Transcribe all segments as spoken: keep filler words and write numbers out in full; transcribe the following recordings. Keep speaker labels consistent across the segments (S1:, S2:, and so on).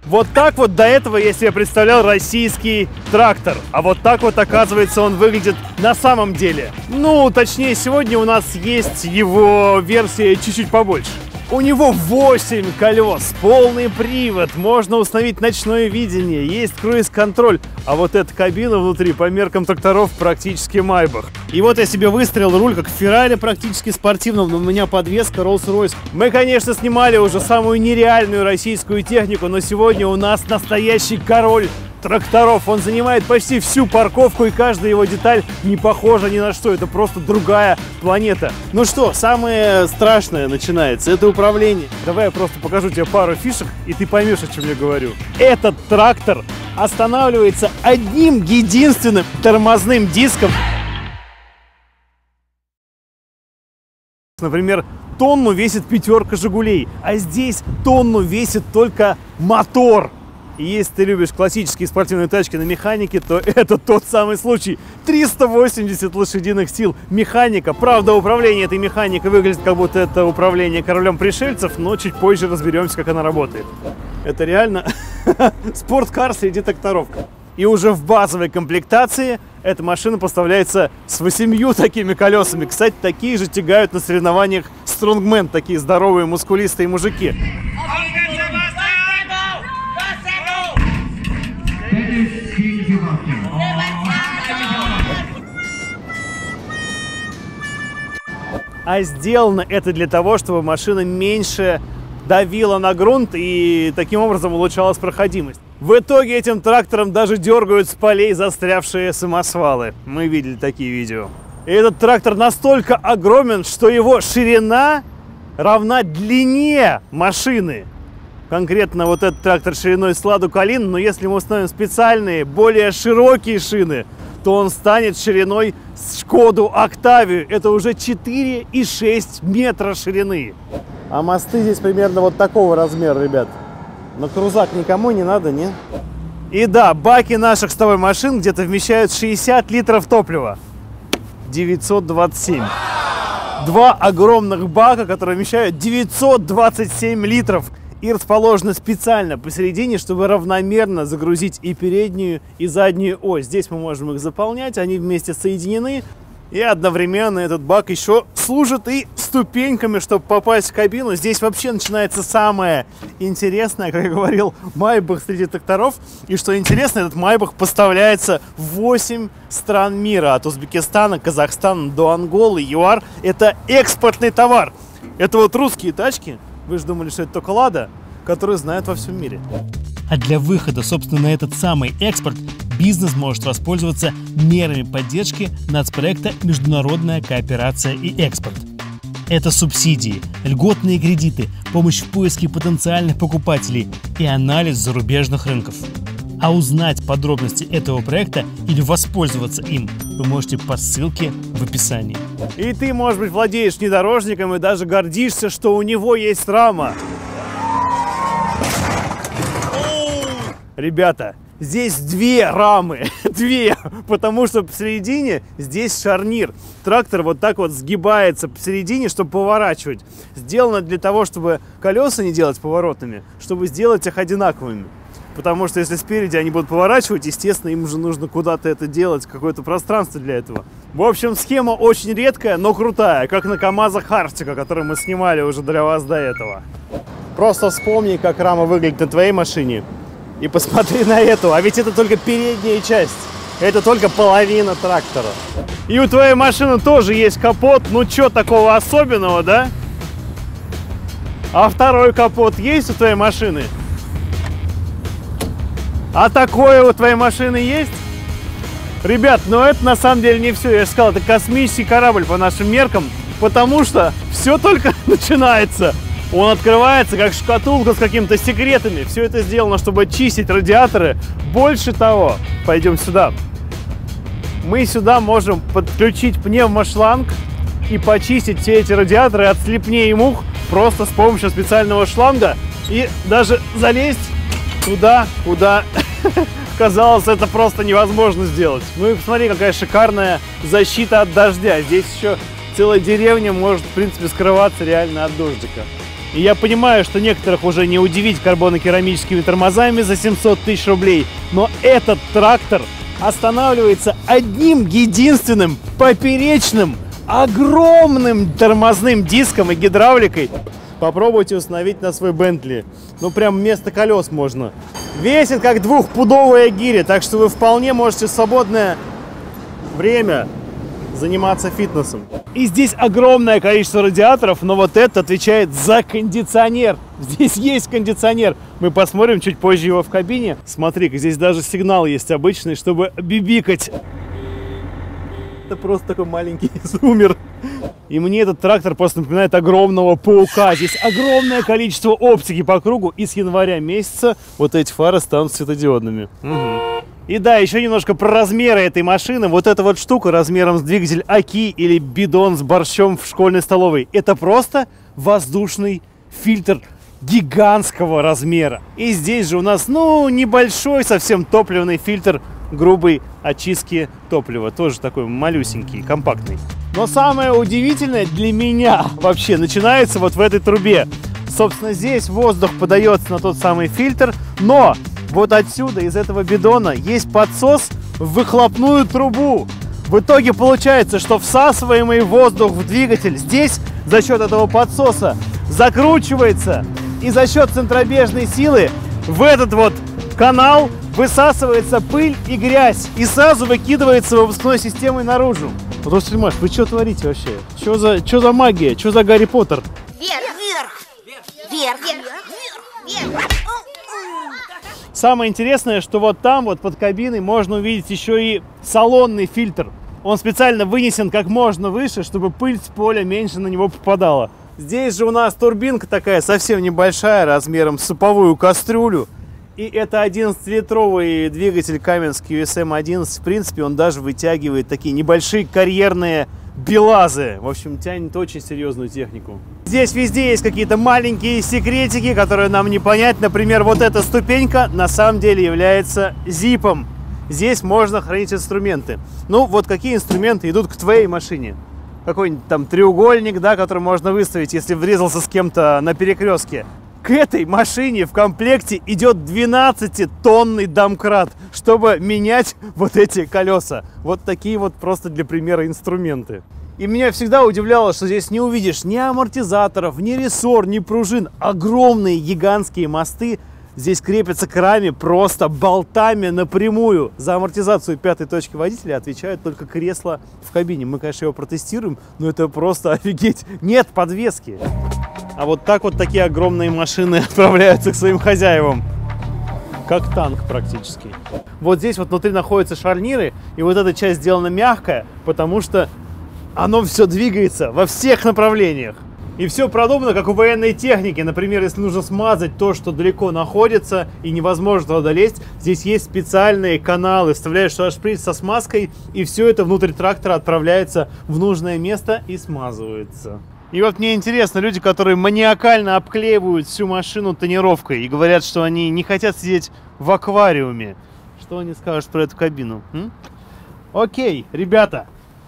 S1: Вот так вот до этого я себе представлял российский трактор. А вот так вот, оказывается, он выглядит на самом деле. Ну, точнее, сегодня у нас есть его версия чуть-чуть побольше. У него восемь колес, полный привод, можно установить ночное видение, есть круиз-контроль. А вот эта кабина внутри по меркам тракторов практически Майбах. И вот я себе выстроил руль как в Феррари, практически спортивном, но у меня подвеска Rolls-Royce. Мы, конечно, снимали уже самую нереальную российскую технику, но сегодня у нас настоящий король тракторов. Он занимает почти всю парковку, и каждая его деталь не похожа ни на что. Это просто другая планета. Ну что, самое страшное начинается. Это управление. Давай я просто покажу тебе пару фишек, и ты поймешь, о чем я говорю. Этот трактор останавливается одним единственным тормозным диском. Например, тонну весит пятерка «Жигулей», а здесь тонну весит только мотор. И если ты любишь классические спортивные тачки на механике, то это тот самый случай. триста восемьдесят лошадиных сил, механика. Правда, управление этой механикой выглядит, как будто это управление королем пришельцев, но чуть позже разберемся, как она работает. Это реально спорткар среди тракторов. И уже в базовой комплектации эта машина поставляется с восемью такими колесами. Кстати, такие же тягают на соревнованиях стронгмен, такие здоровые мускулистые мужики. А сделано это для того, чтобы машина меньше давила на грунт и таким образом улучшалась проходимость. В итоге этим трактором даже дергают с полей застрявшие самосвалы. Мы видели такие видео. И этот трактор настолько огромен, что его ширина равна длине машины. Конкретно вот этот трактор шириной с Ладу Калину, но если мы установим специальные, более широкие шины, то он станет шириной с Шкоду Октавию. Это уже четыре и шесть метра ширины. А мосты здесь примерно вот такого размера, ребят. Но крузак никому не надо, не? И да, баки наших с тобой машин где-то вмещают шестьдесят литров топлива. девятьсот двадцать семь. Два огромных бака, которые вмещают девятьсот двадцать семь литров. И расположены специально посередине, чтобы равномерно загрузить и переднюю, и заднюю ось. Здесь мы можем их заполнять, они вместе соединены. И одновременно этот бак еще служит и ступеньками, чтобы попасть в кабину. Здесь вообще начинается самое интересное, как я говорил, Майбах среди тракторов. И что интересно, этот Майбах поставляется в восемь стран мира. От Узбекистана, Казахстана до Анголы, ЮАР. Это экспортный товар. Это вот русские тачки. Вы же думали, что это только Лада, которую знают во всем мире.
S2: А для выхода, собственно, на этот самый экспорт бизнес может воспользоваться мерами поддержки нацпроекта «Международная кооперация и экспорт». Это субсидии, льготные кредиты, помощь в поиске потенциальных покупателей и анализ зарубежных рынков. А узнать подробности этого проекта или воспользоваться им вы можете по ссылке в описании.
S1: И ты, может быть, владеешь внедорожником и даже гордишься, что у него есть рама. Ребята, здесь две рамы, две, потому что посередине здесь шарнир. Трактор вот так вот сгибается посередине, чтобы поворачивать. Сделано для того, чтобы колеса не делать поворотными, чтобы сделать их одинаковыми. Потому что если спереди они будут поворачивать, естественно, им уже нужно куда-то это делать, какое-то пространство для этого. В общем, схема очень редкая, но крутая, как на КамАЗах Арктика, который мы снимали уже для вас до этого. Просто вспомни, как рама выглядит на твоей машине, и посмотри на эту. А ведь это только передняя часть, это только половина трактора. И у твоей машины тоже есть капот, ну чё такого особенного, да? А второй капот есть у твоей машины? А такое у твоей машины есть? Ребят, но это на самом деле не все. Я же сказал, это космический корабль по нашим меркам, потому что все только начинается. Он открывается как шкатулка с какими-то секретами. Все это сделано, чтобы очистить радиаторы. Больше того, пойдем сюда. Мы сюда можем подключить пневмошланг и почистить все эти радиаторы от слепней и мух просто с помощью специального шланга и даже залезть туда, куда, казалось, это просто невозможно сделать. Ну и посмотри, какая шикарная защита от дождя. Здесь еще целая деревня может, в принципе, скрываться реально от дождика. И я понимаю, что некоторых уже не удивить карбонокерамическими тормозами за семьсот тысяч рублей, но этот трактор останавливается одним единственным поперечным огромным тормозным диском и гидравликой. Попробуйте установить на свой Бентли. Ну прям вместо колес можно. Весит как двухпудовая гиря, так что вы вполне можете в свободное время заниматься фитнесом. И здесь огромное количество радиаторов, но вот этот отвечает за кондиционер. Здесь есть кондиционер. Мы посмотрим чуть позже его в кабине. Смотри-ка, здесь даже сигнал есть обычный, чтобы бибикать. Это просто такой маленький зумер. И мне этот трактор просто напоминает огромного паука. Здесь огромное количество оптики по кругу. И с января месяца вот эти фары станут светодиодными. Угу. И да, еще немножко про размеры этой машины. Вот эта вот штука размером с двигатель Аки или бидон с борщом в школьной столовой. Это просто воздушный фильтр гигантского размера. И здесь же у нас, ну, небольшой совсем топливный фильтр грубой очистки топлива. Тоже такой малюсенький, компактный. Но самое удивительное для меня вообще начинается вот в этой трубе. Собственно, здесь воздух подается на тот самый фильтр, но вот отсюда, из этого бидона, есть подсос в выхлопную трубу. В итоге получается, что всасываемый воздух в двигатель здесь за счет этого подсоса закручивается. И за счет центробежной силы в этот вот канал высасывается пыль и грязь. И сразу выкидывается выпускной системой наружу. Руслан Ильич, вы что творите вообще? Что за, что за магия? Что за Гарри Поттер?
S3: Вверх! Вверх! Вверх! Вверх!
S1: Самое интересное, что вот там, вот под кабиной, можно увидеть еще и салонный фильтр. Он специально вынесен как можно выше, чтобы пыль с поля меньше на него попадала. Здесь же у нас турбинка такая совсем небольшая, размером с суповую кастрюлю. И это одиннадцатилитровый двигатель Каменский ю эс эм одиннадцать. В принципе, он даже вытягивает такие небольшие карьерные белазы. В общем, тянет очень серьезную технику. Здесь везде есть какие-то маленькие секретики, которые нам не понять. Например, вот эта ступенька на самом деле является зипом. Здесь можно хранить инструменты. Ну, вот какие инструменты идут к твоей машине? Какой-нибудь там треугольник, да, который можно выставить, если врезался с кем-то на перекрестке. К этой машине в комплекте идет двенадцатитонный домкрат, чтобы менять вот эти колеса. Вот такие вот просто для примера инструменты. И меня всегда удивляло, что здесь не увидишь ни амортизаторов, ни рессор, ни пружин. Огромные гигантские мосты здесь крепятся к раме просто болтами напрямую. За амортизацию пятой точки водителя отвечают только кресла в кабине. Мы, конечно, его протестируем, но это просто офигеть. Нет подвески. А вот так вот такие огромные машины отправляются к своим хозяевам. Как танк практически. Вот здесь вот внутри находятся шарниры, и вот эта часть сделана мягкая, потому что оно все двигается во всех направлениях. И все продумано, как у военной техники. Например, если нужно смазать то, что далеко находится и невозможно туда долезть, здесь есть специальные каналы. Вставляешь сюда шприц со смазкой, и все это внутрь трактора отправляется в нужное место и смазывается. И вот мне интересно, люди, которые маниакально обклеивают всю машину тонировкой и говорят, что они не хотят сидеть в аквариуме. Что они скажут про эту кабину? М? Окей, ребята.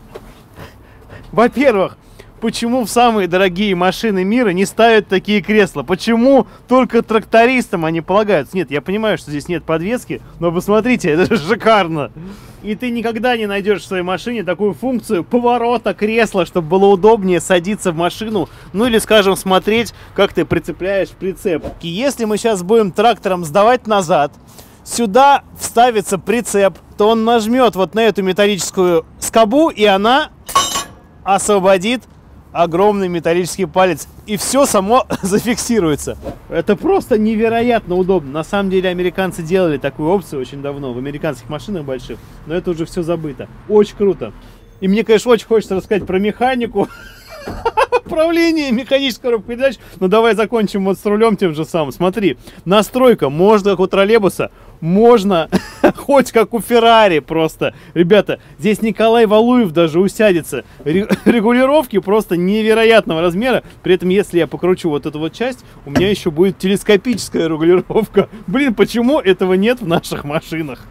S1: Во-первых, почему в самые дорогие машины мира не ставят такие кресла? Почему только трактористам они полагаются? Нет, я понимаю, что здесь нет подвески, но посмотрите, это же шикарно. И ты никогда не найдешь в своей машине такую функцию поворота кресла, чтобы было удобнее садиться в машину, ну или, скажем, смотреть, как ты прицепляешь прицеп. И если мы сейчас будем трактором сдавать назад, сюда вставится прицеп, то он нажмет вот на эту металлическую скобу, и она освободит огромный металлический палец, и все само зафиксируется. Это просто невероятно удобно. На самом деле американцы делали такую опцию очень давно в американских машинах больших, но это уже все забыто. Очень круто. И мне, конечно, очень хочется рассказать про механику, управление механической коробкой передач. Но давай закончим вот с рулем тем же самым. Смотри, настройка можно как у троллейбуса, можно хоть как у Феррари просто. Ребята, здесь Николай Валуев даже усядется. Регулировки просто невероятного размера. При этом, если я покручу вот эту вот часть, у меня еще будет телескопическая регулировка. Блин, почему этого нет в наших машинах?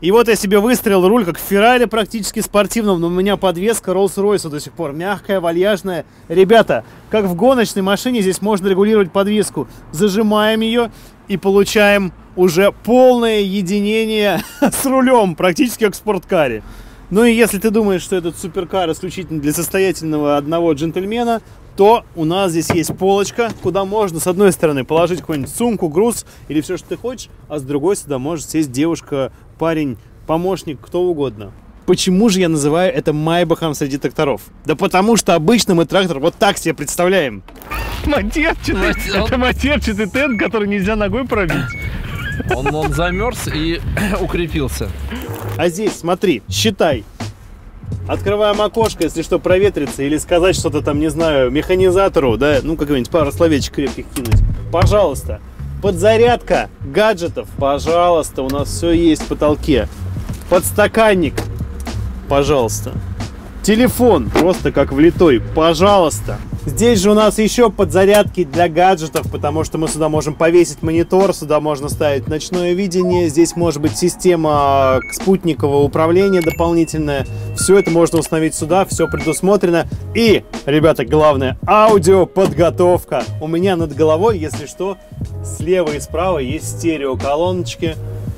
S1: И вот я себе выстроил руль как в Феррари практически спортивном, но у меня подвеска Rolls-Royce до сих пор. Мягкая, вальяжная. Ребята, как в гоночной машине, здесь можно регулировать подвеску. Зажимаем ее и получаем уже полное единение с рулем, практически как в спорткаре. Ну и если ты думаешь, что этот суперкар исключительно для состоятельного одного джентльмена, то у нас здесь есть полочка, куда можно с одной стороны положить какую-нибудь сумку, груз или все, что ты хочешь, а с другой сюда может сесть девушка, парень, помощник, кто угодно. Почему же я называю это майбахом среди тракторов? Да потому что обычно мы трактор вот так себе представляем. Матерчатый, это матерчатый тент, который нельзя ногой пробить.
S4: Он, он замерз и укрепился.
S1: А здесь, смотри, считай. Открываем окошко, если что, проветрится, или сказать что-то там, не знаю, механизатору, да, ну, какой-нибудь пару словечек крепких кинуть. Пожалуйста. Подзарядка гаджетов, пожалуйста, у нас все есть в потолке. Подстаканник, пожалуйста. Телефон, просто как влитой, пожалуйста. Здесь же у нас еще подзарядки для гаджетов, потому что мы сюда можем повесить монитор, сюда можно ставить ночное видение, здесь может быть система спутникового управления дополнительная. Все это можно установить сюда, все предусмотрено. И, ребята, главное, аудиоподготовка. У меня над головой, если что, слева и справа есть стереоколоночки.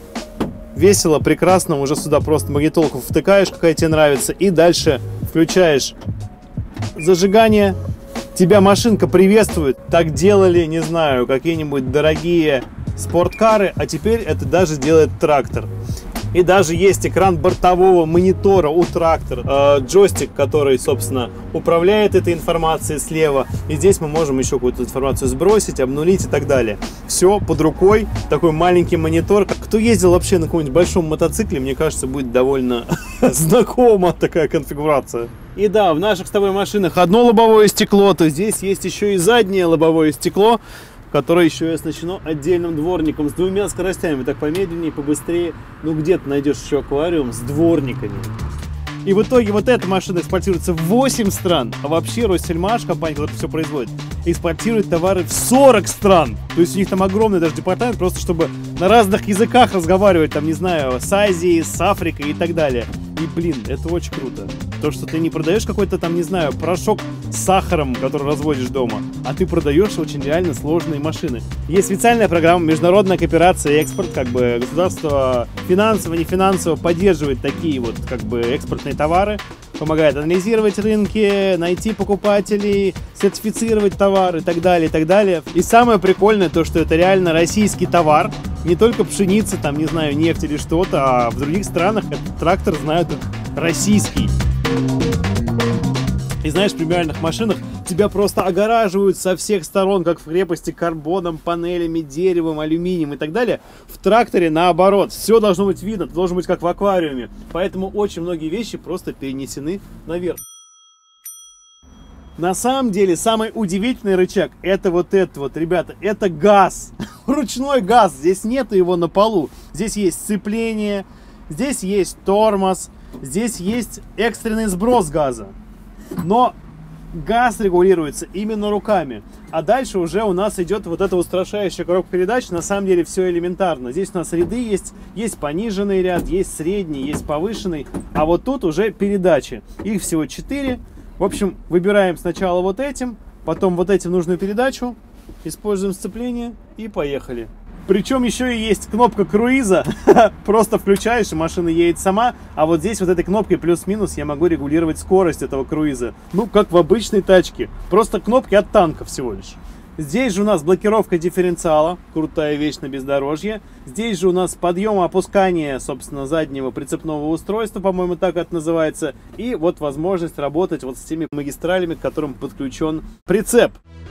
S1: Весело, прекрасно, уже сюда просто магнитолку втыкаешь, какая тебе нравится, и дальше включаешь зажигание. Тебя машинка приветствует. Так делали, не знаю, какие-нибудь дорогие спорткары, а теперь это даже делает трактор. И даже есть экран бортового монитора у трактора, э, джойстик, который, собственно, управляет этой информацией слева. И здесь мы можем еще какую-то информацию сбросить, обнулить и так далее. Все под рукой, такой маленький монитор. Кто ездил вообще на каком-нибудь большом мотоцикле, мне кажется, будет довольно знакома такая конфигурация. И да, в наших с тобой машинах одно лобовое стекло, то здесь есть еще и заднее лобовое стекло, которое еще и оснащено отдельным дворником с двумя скоростями. Так помедленнее, побыстрее. Ну где ты найдешь еще аквариум с дворниками? И в итоге вот эта машина экспортируется в восемь стран, а вообще Россельмаш, компания, которая все производит, экспортирует товары в сорок стран. То есть у них там огромный даже департамент, просто чтобы на разных языках разговаривать, там, не знаю, с Азией, с Африкой и так далее. И, блин, это очень круто. То, что ты не продаешь какой-то там, не знаю, порошок с сахаром, который разводишь дома, а ты продаешь очень реально сложные машины. Есть специальная программа «Международная кооперация и экспорт», как бы государство финансово, не финансово поддерживает такие вот, как бы, экспортные товары, помогает анализировать рынки, найти покупателей, сертифицировать товар и так далее, и так далее. И самое прикольное то, что это реально российский товар, не только пшеница, там, не знаю, нефть или что-то, а в других странах этот трактор знают как российский. И знаешь, в премиальных машинах тебя просто огораживают со всех сторон, как в крепости, карбоном, панелями, деревом, алюминием и так далее. В тракторе наоборот, все должно быть видно, должно быть как в аквариуме. Поэтому очень многие вещи просто перенесены наверх. На самом деле, самый удивительный рычаг — это вот это вот, ребята, это газ. Ручной газ, здесь нету его на полу. Здесь есть сцепление, здесь есть тормоз, здесь есть экстренный сброс газа. Но газ регулируется именно руками. А дальше уже у нас идет вот эта устрашающая коробка передач. На самом деле все элементарно. Здесь у нас ряды есть. Есть пониженный ряд, есть средний, есть повышенный. А вот тут уже передачи. Их всего четыре. В общем, выбираем сначала вот этим, потом вот этим нужную передачу. Используем сцепление и поехали. Причем еще и есть кнопка круиза. Просто включаешь, и машина едет сама. А вот здесь вот этой кнопкой плюс-минус я могу регулировать скорость этого круиза. Ну, как в обычной тачке. Просто кнопки от танка всего лишь. Здесь же у нас блокировка дифференциала. Крутая вещь на бездорожье. Здесь же у нас подъем и опускание, собственно, заднего прицепного устройства, по-моему, так это называется. И вот возможность работать вот с теми магистралями, к которым подключен прицеп.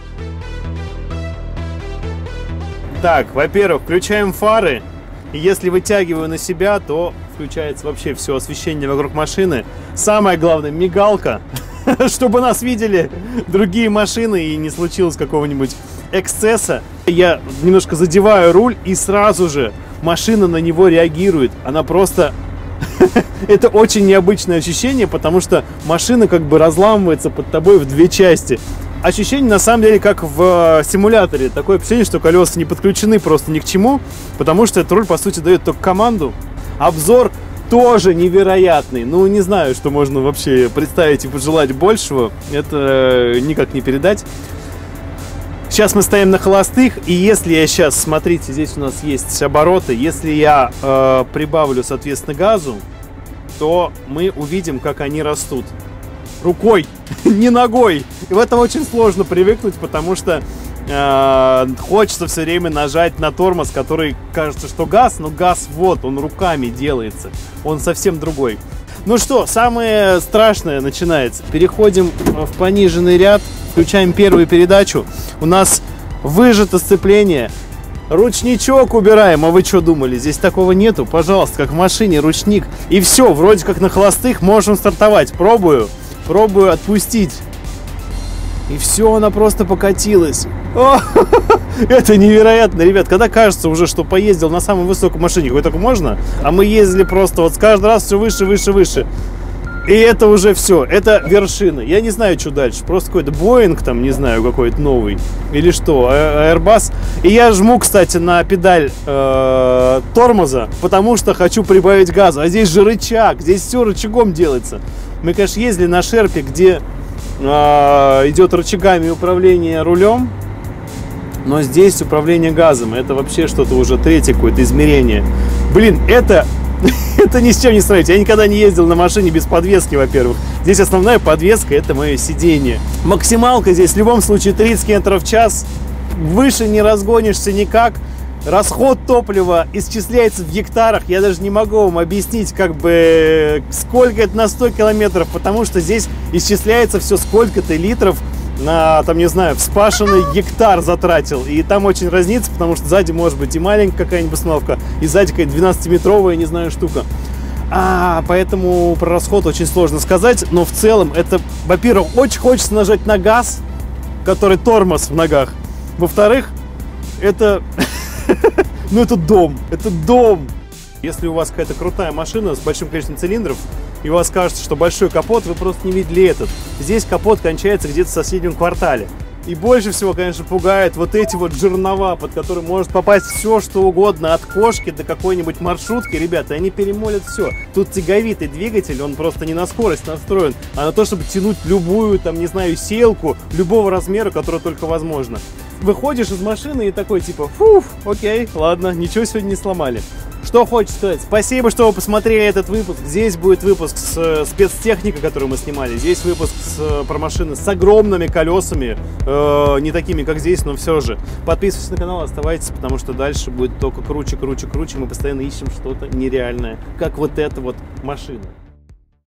S1: Так, во-первых, включаем фары. И если вытягиваю на себя, то включается вообще все освещение вокруг машины. Самое главное, мигалка, чтобы нас видели другие машины и не случилось какого-нибудь эксцесса. Я немножко задеваю руль, и сразу же машина на него реагирует. Она просто... Это очень необычное ощущение, потому что машина как бы разламывается под тобой в две части. Ощущение на самом деле как в симуляторе. Такое ощущение, что колеса не подключены просто ни к чему, потому что этот руль по сути дает только команду. Обзор тоже невероятный. Ну, не знаю, что можно вообще представить и пожелать большего. Это никак не передать. Сейчас мы стоим на холостых, и если я сейчас, смотрите, здесь у нас есть обороты, если я э, прибавлю, соответственно, газу, то мы увидим, как они растут. Рукой, не ногой. И в этом очень сложно привыкнуть, потому что э, хочется все время нажать на тормоз, который кажется, что газ, но газ вот, он руками делается. Он совсем другой. Ну что, самое страшное начинается. Переходим в пониженный ряд, включаем первую передачу. У нас выжато сцепление. Ручничок убираем. А вы что думали? Здесь такого нету. Пожалуйста, как в машине, ручник. И все, вроде как на холостых можем стартовать. Пробую. Пробую отпустить. И все, она просто покатилась. О, это невероятно, ребят. Когда кажется уже, что поездил на самой высокой машине, какой только можно, а мы ездили просто вот с каждый раз все выше, выше, выше. И это уже все, это вершина. Я не знаю, что дальше. Просто какой-то Боинг там, не знаю, какой-то новый. Или что, Airbus. И я жму, кстати, на педаль э, тормоза, потому что хочу прибавить газу. А здесь же рычаг, здесь все рычагом делается. Мы, конечно, ездили на Шерпе, где э, идет рычагами управление рулем. Но здесь управление газом. Это вообще что-то уже третье какое-то измерение. Блин, это... Это ни с чем не сравнить. Я никогда не ездил на машине без подвески, во-первых. Здесь основная подвеска – это мое сиденье. Максималка здесь в любом случае тридцать километров в час. Выше не разгонишься никак. Расход топлива исчисляется в гектарах. Я даже не могу вам объяснить, как бы, сколько это на сто километров, потому что здесь исчисляется все, сколько ты литров на, там, не знаю, вспашенный гектар затратил. И там очень разнится, потому что сзади может быть и маленькая какая-нибудь установка, и сзади какая-то двенадцатиметровая, не знаю, штука. А, поэтому про расход очень сложно сказать, но в целом это, во-первых, очень хочется нажать на газ, который тормоз в ногах. Во-вторых, это, ну это дом, это дом. Если у вас какая-то крутая машина с большим количеством цилиндров, и у вас кажется, что большой капот, вы просто не видели этот. Здесь капот кончается где-то в соседнем квартале. И больше всего, конечно, пугает вот эти вот жернова, под которые может попасть все, что угодно, от кошки до какой-нибудь маршрутки. Ребята, они перемолят все. Тут тяговитый двигатель, он просто не на скорость настроен, а на то, чтобы тянуть любую, там, не знаю, сеялку любого размера, которая только возможно. Выходишь из машины и такой, типа, фуф, окей, ладно, ничего сегодня не сломали. Что хочется сказать? Спасибо, что вы посмотрели этот выпуск. Здесь будет выпуск с э, спецтехникой, которую мы снимали. Здесь выпуск с, э, про машины с огромными колесами. Э, не такими, как здесь, но все же. Подписывайтесь на канал, оставайтесь, потому что дальше будет только круче, круче, круче. Мы постоянно ищем что-то нереальное, как вот эта вот машина.